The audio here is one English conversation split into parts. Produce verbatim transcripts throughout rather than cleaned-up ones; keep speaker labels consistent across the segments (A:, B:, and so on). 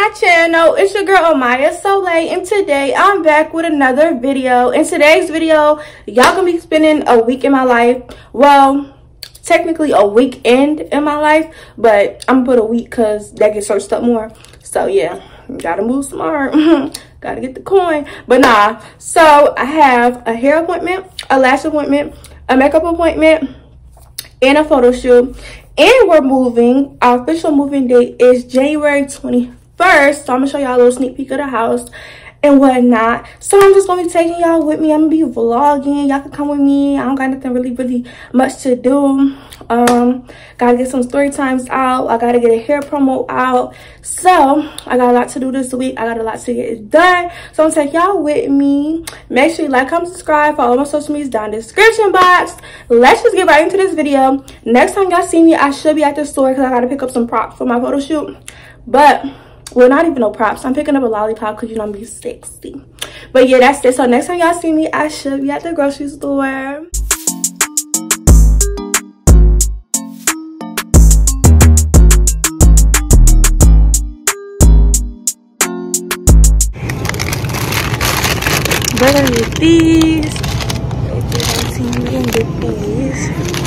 A: my channel. It's your girl Amaya Soleil, and today I'm back with another video. In today's video, y'all gonna be spending a week in my life. Well, technically a weekend in my life, but I'm gonna put a week because that gets searched up more. So yeah, gotta move smart. Gotta get the coin. But nah, so I have a hair appointment, a lash appointment, a makeup appointment, and a photo shoot. And we're moving. Our official moving date is January twenty-first. So I'm gonna show y'all a little sneak peek of the house and whatnot. So I'm just gonna be taking y'all with me. I'm gonna be vlogging. Y'all can come with me. I don't got nothing really, really much to do. Um, gotta get some story times out. I gotta get a hair promo out. So I got a lot to do this week. I got a lot to get done. So I'm gonna take y'all with me. Make sure you like, comment, subscribe. Follow my social medias down in the description box. Let's just get right into this video. Next time y'all see me, I should be at the store because I gotta pick up some props for my photo shoot. But well, not even no props. I'm picking up a lollipop because you know I'm be sexy. But yeah, that's it. So next time y'all see me, I should be at the grocery store. We're gonna get these. If you don't see me, we're gonna get these.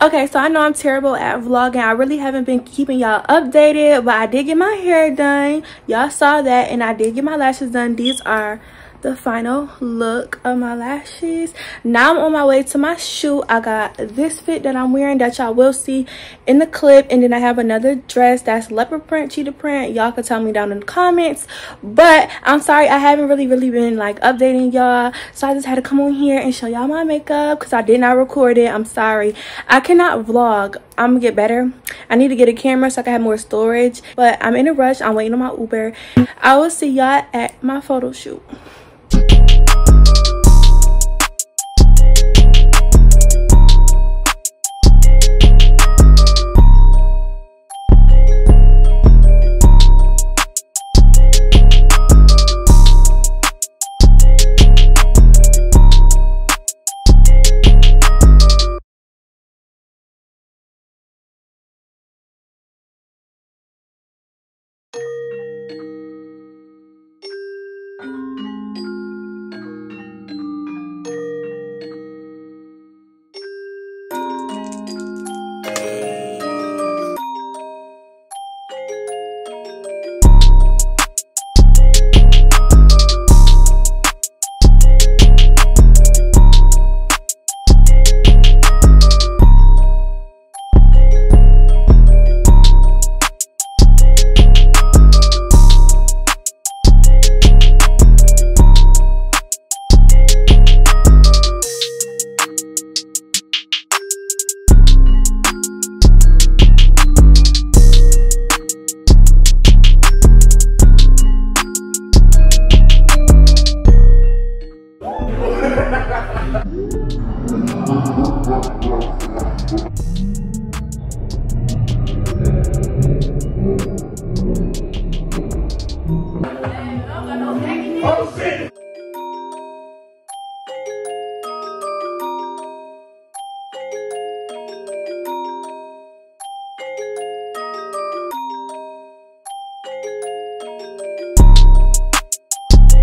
A: Okay, so I know I'm terrible at vlogging. I really haven't been keeping y'all updated, but I did get my hair done. Y'all saw that, and I did get my lashes done. These are the final look of my lashes. Now I'm on my way to my shoot. I got this fit that I'm wearing that y'all will see in the clip, and then I have another dress that's leopard print, cheetah print. Y'all can tell me down in the comments, but I'm sorry I haven't really really been like updating y'all, so I just had to come on here and show y'all my makeup because I did not record it. I'm sorry, I cannot vlog. I'm gonna get better. I need to get a camera so I can have more storage, but I'm in a rush. I'm waiting on my Uber. I will see y'all at my photo shoot.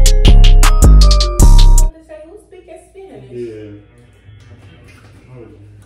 B: Yeah.